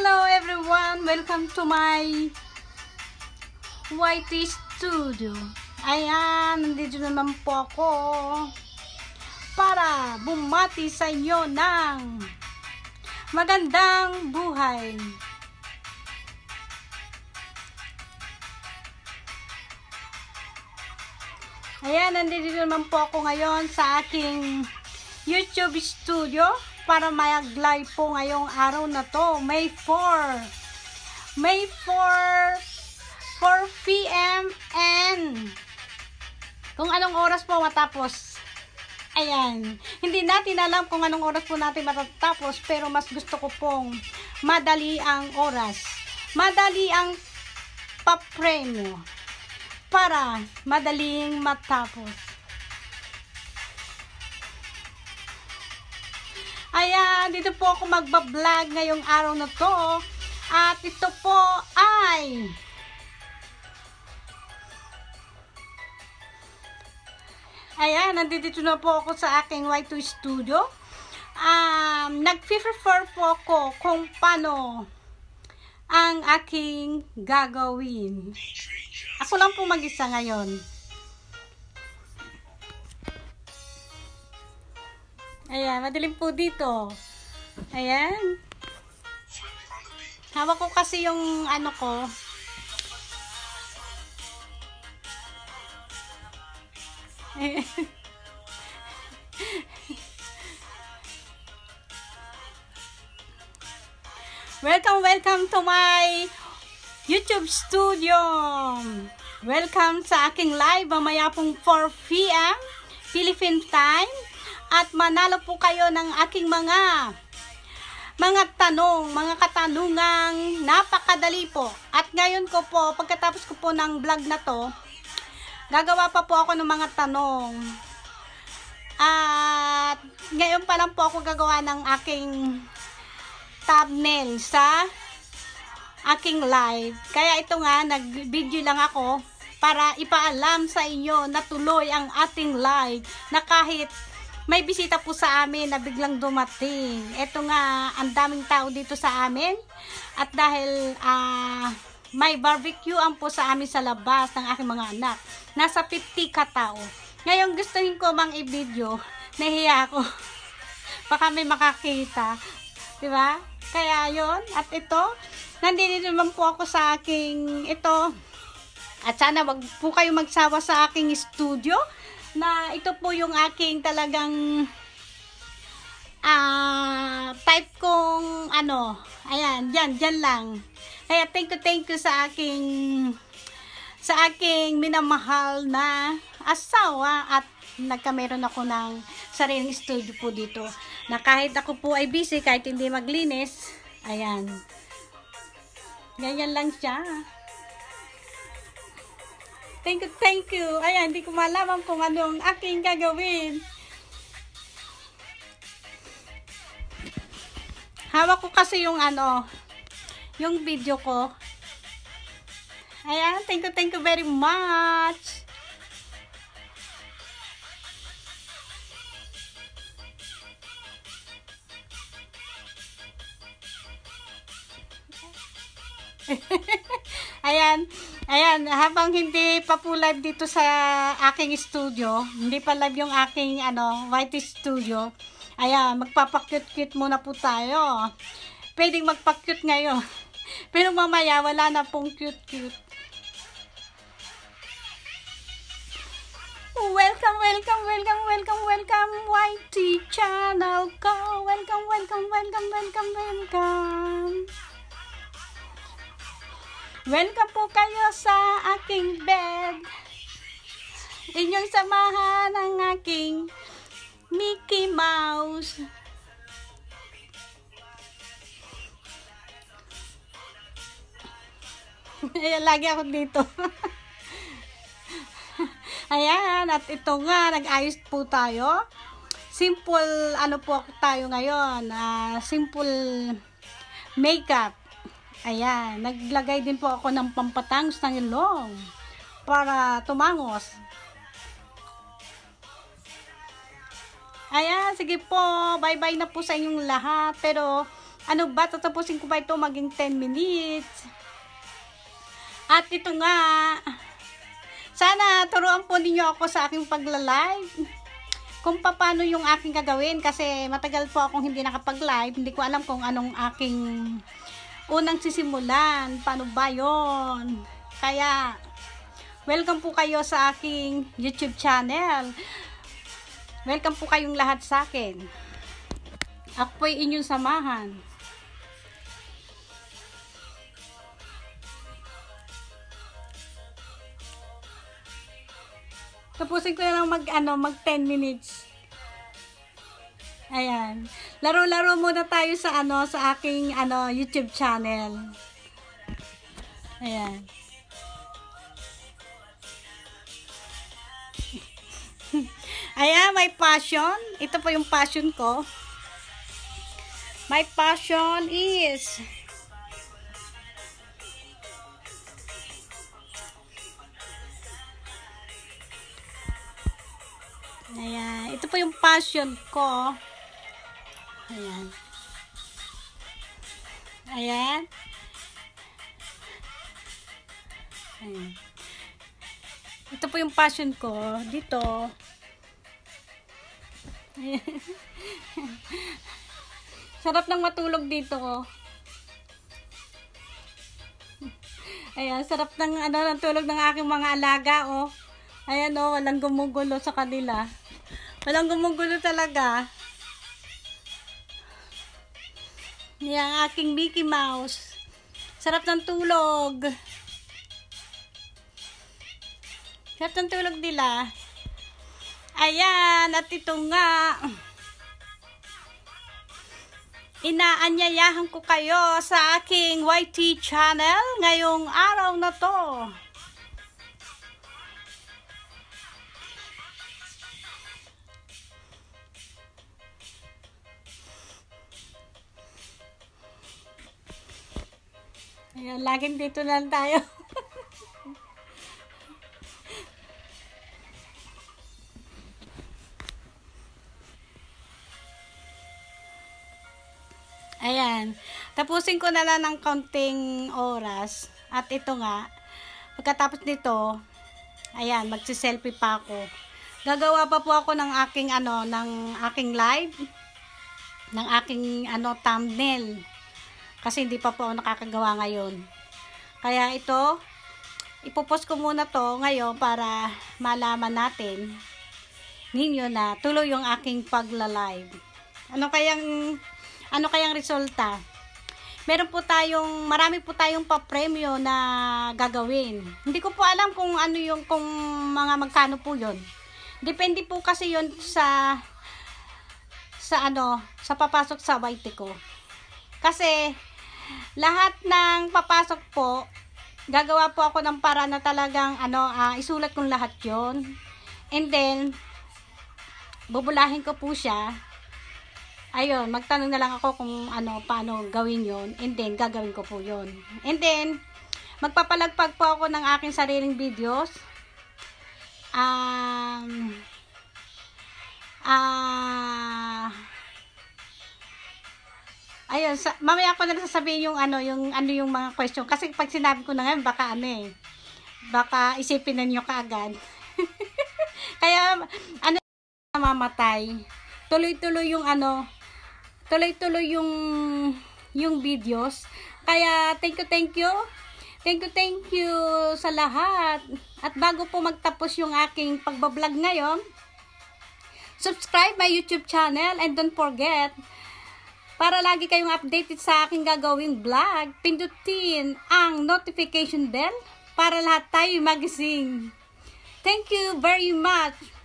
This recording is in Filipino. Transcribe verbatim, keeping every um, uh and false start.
Hello everyone! Welcome to my Y T Studio. Ayan, nandito naman po ako para bumati sa inyo ng magandang buhay. Ayan, nandito naman po ako ngayon sa aking YouTube studio para mag-live po ngayong araw na to, May fourth. May fourth, four P M and kung anong oras po matapos. Ayan, hindi natin alam kung anong oras po natin matatapos, pero mas gusto ko pong madali ang oras. Madali ang papremyo para madaling matapos. Ayan, dito po ako magbablog ngayong araw na to. At ito po ay ayan, nandito na po ako sa aking Y two Studio. Um, Nag-prefer po ako kung paano ang aking gagawin. Ako lang po mag-isa ngayon. Ayan, madilim po dito. Ayan. Hawak ko kasi yung ano ko. Welcome, welcome to my YouTube studio. Welcome sa aking live mamaya pong four P M Philippine time. At manalo po kayo ng aking mga mga tanong, mga katanungang napakadali po. At ngayon ko po, pagkatapos ko po ng vlog na to, gagawa pa po ako ng mga tanong. At ngayon pa lang po ako gagawa ng aking thumbnail sa aking live. Kaya ito nga, nag-video lang ako para ipaalam sa inyo na tuloy ang ating live na kahit may bisita po sa amin na biglang dumating. Ito nga, ang daming tao dito sa amin. At dahil uh, may barbecue ang po sa amin sa labas ng aking mga anak. Nasa fifty katao. Ngayon gustuhin ko mang i-video. Nahiya ako. Baka may makakita. Diba? Kaya yon. At ito, nandito naman po ako sa aking ito. At sana wag po kayo magsawa sa aking studio. Na ito po yung aking talagang uh, type kong ano, ayan, dyan, dyan lang. Kaya thank you, thank you sa aking sa aking minamahal na asawa at nagkameron ako ng sariling studio po dito. Na kahit ako po ay busy, kahit hindi maglinis, ayan, ganyan lang siya. Thank you, thank you. Ayan, hindi ko malaman kung anong aking gagawin. Hawak ko kasi yung ano, yung video ko. Ayan, thank you, thank you very much. Ayan, ayan, habang hindi pa po live dito sa aking studio, hindi pa live yung aking ano, Y T Studio. Ayan, magpapakyut-kyut muna po tayo. Pwedeng magpakyut ngayon. Pero mamaya wala na pong cute-cute. Welcome, welcome, welcome, welcome, welcome Y T channel ko. Welcome, welcome, welcome, welcome, welcome. Welcome po kayo sa aking bed. Inyong samahan ang aking Mickey Mouse. Ayan, lagi ako dito. Ayan, at ito nga, nag-ayos po tayo. Simple, ano po tayo ngayon, uh, simple makeup. Ayan, naglagay din po ako ng pampatangos ng ilong para tumangos. Ayan, sige po, bye-bye na po sa inyong lahat. Pero Ano ba, tatapusin ko ba ito maging ten minutes? At ito nga, sana turuan po ninyo ako sa aking pagla-live. Kung paano yung aking gagawin. Kasi matagal po akong hindi nakapag-live. Hindi ko alam kung anong aking unang sisimulan. Paano ba yun? Kaya, welcome po kayo sa aking YouTube channel. Welcome po kayong lahat sa akin. Ako po'y inyong samahan. Tapusin ko na lang mag, ano, mag ten minutes. Ayan. Laro-laro muna tayo sa, ano, sa aking, ano, YouTube channel. Ayan. Ayan, my passion. Ito po yung passion ko. My passion is ayan, ito po yung passion ko. Ayan. Ayan. Ayan. Ito po yung passion ko dito. Ayan. Sarap ng matulog dito, oh. Ayan, sarap ng ano ng tulog ng aking mga alaga, oh. Ayan, oh, walang gumugulo sa kanila. Walang gumugulo talaga. Yan, aking Mickey Mouse. Sarap ng tulog. Sarap ng tulog nila. Ayan, at ito nga. Inaanyayahan ko kayo sa aking Y T channel ngayong araw na to. Ayan, laging dito na lang tayo. Ayan. Tapusin ko na lang ng kaunting oras. At ito nga, pagkatapos nito, ayan, magsi-selfie pa ako. Gagawa pa po ako ng aking, ano, ng aking live, ng aking, ano, thumbnail. Kasi hindi pa po ako nakakagawa ngayon. Kaya ito, ipopost ko muna to ngayon para malaman natin ninyo na tuloy yung aking pagla-live. Ano kayang, ano kayang resulta? Meron po tayong, marami po tayong pa-premyo na gagawin. Hindi ko po alam kung ano yung, kung mga magkano po yun. Depende po kasi yun sa, sa ano, sa papasok sa Y T ko. Kasi, lahat ng papasok po, gagawa po ako ng para na talagang, ano, uh, isulat kong lahat yon. And then, bubulahin ko po siya. Ayun, magtanong na lang ako kung ano, paano gawin yon. And then, gagawin ko po yon. And then, magpapalagpag po ako ng aking sariling videos. Um, ah, uh, ayun, sa, mamaya ko na sasabihin yung ano, yung ano yung mga question. Kasi pag sinabi ko na ngayon, baka ano eh, baka isipin na nyo kaagad. Kaya, ano, mamatay. Tuloy-tuloy yung ano, tuloy-tuloy yung, yung videos. Kaya, thank you, thank you. Thank you, thank you sa lahat. At bago po magtapos yung aking pagbablog ngayon, subscribe my YouTube channel and don't forget, para lagi kayong updated sa aking gagawing vlog, pindutin ang notification bell para lahat tayo magising. Thank you very much.